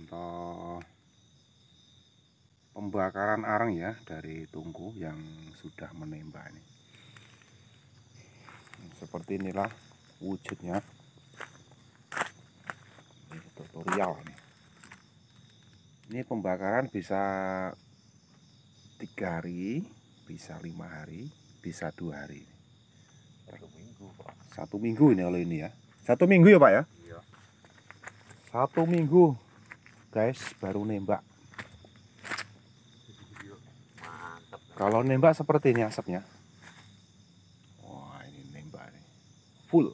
contoh pembakaran arang ya dari tungku yang sudah menembak ini. Seperti inilah wujudnya. Ini tutorial nih. Ini pembakaran bisa 3 hari, bisa 5 hari, bisa 2 hari. 1 minggu Pak. 1 minggu ini oleh ini ya. 1 minggu ya Pak ya? Iya. 1 minggu guys baru nembak. Mantap. Kalau nembak seperti ini asapnya. Wah ini nembak nih. Full.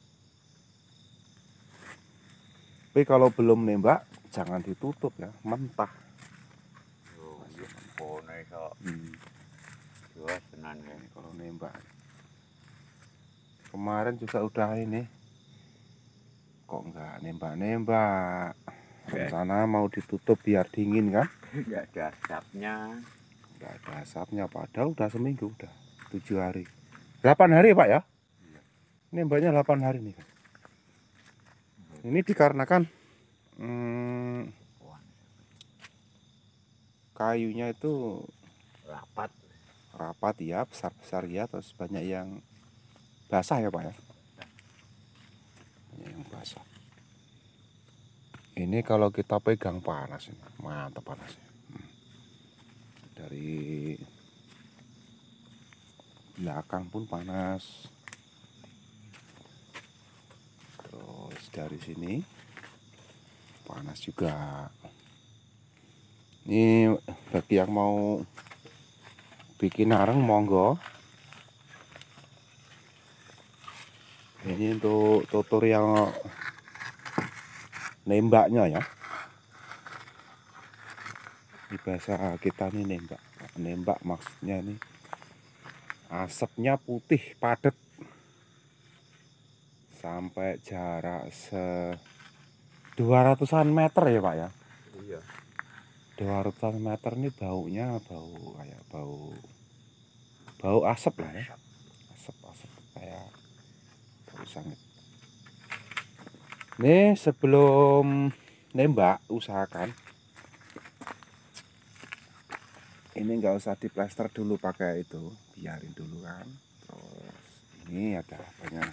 Tapi kalau belum nembak jangan ditutup ya, mentah. Yo, iya kono iso. Jelas tenan ya. Ini kalau nembak. Kemarin juga udah ini. Kok enggak nembak-nembak. Rencana mau ditutup biar dingin kan? Enggak ada asapnya. Enggak ada asapnya, padahal udah seminggu, udah 7 hari. 8 hari Pak ya? Iya. Nembaknya 8 hari nih. Ini dikarenakan kayunya itu rapat ya, besar-besar ya, terus banyak yang basah ya Pak ya. Banyak yang basah. Ini kalau kita pegang panas ini, mantap panasnya. Dari belakang pun panas. Terus dari sini panas juga. Ini bagi yang mau bikin arang monggo. Ini untuk tutorial nembaknya ya. Ini bahasa kita nih nembak. Nembak maksudnya nih asapnya putih padat sampai jarak 200-an meter ya Pak ya. Iya. 200-an meter ini baunya kayak bau asap lah ya. Asap kayak bau sangit. Nih sebelum nembak usahakan ini nggak usah diplester dulu pakai itu, biarin dulu kan. Terus ini ada banyak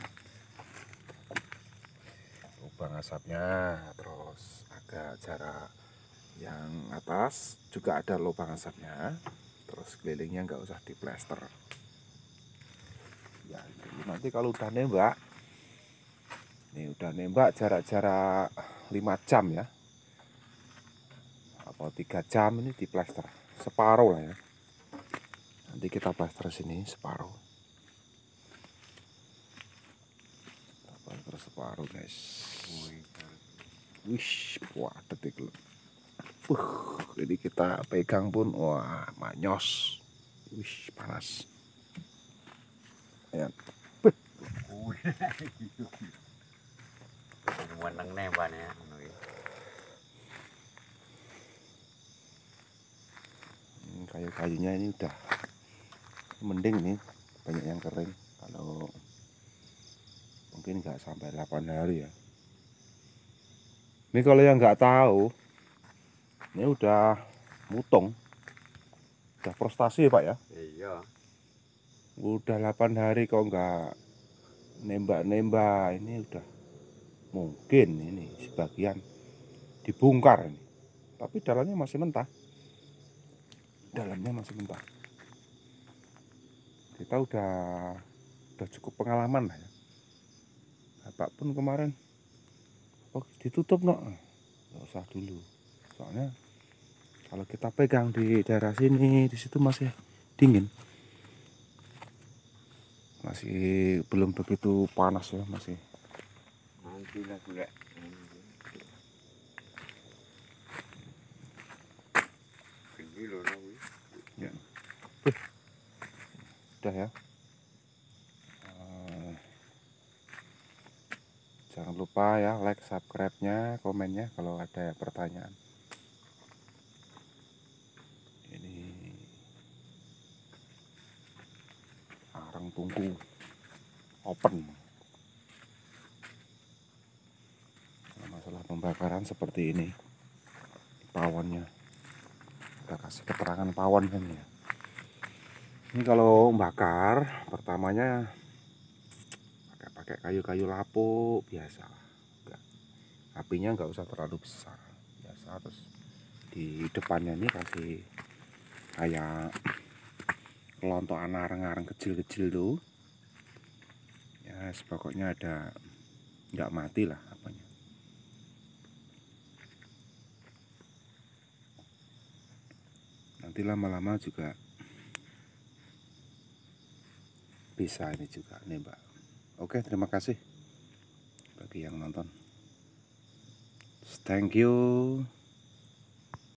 lubang asapnya, terus agak jarak yang atas juga ada lubang asapnya, terus kelilingnya nggak usah diplester ya. Nanti kalau udah nembak, nih udah nembak jarak-jarak 5 jam ya, atau 3 jam ini diplester separuh lah ya. Nanti kita plester sini separuh, kita plester separuh guys. Wish, wah detik loh. Jadi kita pegang pun wah manyos. Wish, panas. Ya. Meneng nembak ya. Kayu-kayunya ini udah mending nih, banyak yang kering. Kalau mungkin nggak sampai 8 hari ya. Ini kalau yang nggak tahu, ini udah mutong, udah frustasi ya Pak ya. Iya. Udah 8 hari kok nggak nembak-nembak, ini udah mungkin ini sebagian dibongkar ini, tapi dalamnya masih mentah. Dalamnya masih mentah. Kita udah cukup pengalaman lah ya. Bapak pun kemarin ditutup nggak usah dulu, soalnya kalau kita pegang di daerah sini, di situ masih dingin, masih belum begitu panas ya, masih. Nanti lah juga. Ini loh Ya. Udah ya. Jangan lupa ya like, subscribe-nya, komennya kalau ada pertanyaan. Ini arang tungku open. Masalah pembakaran seperti ini. pawonnya. Kita kasih keterangan pawon kan ya. Ini kalau bakar pertamanya pakai kayu-kayu lapuk biasa. Apinya nggak usah terlalu besar, biasa. Terus di depannya ini kasih kayak kelontokan areng-areng kecil-kecil tuh. Ya pokoknya ada, nggak mati lah apanya. Nanti lama-lama juga bisa ini juga nih Mbak. Oke, terima kasih bagi yang nonton. Thank you.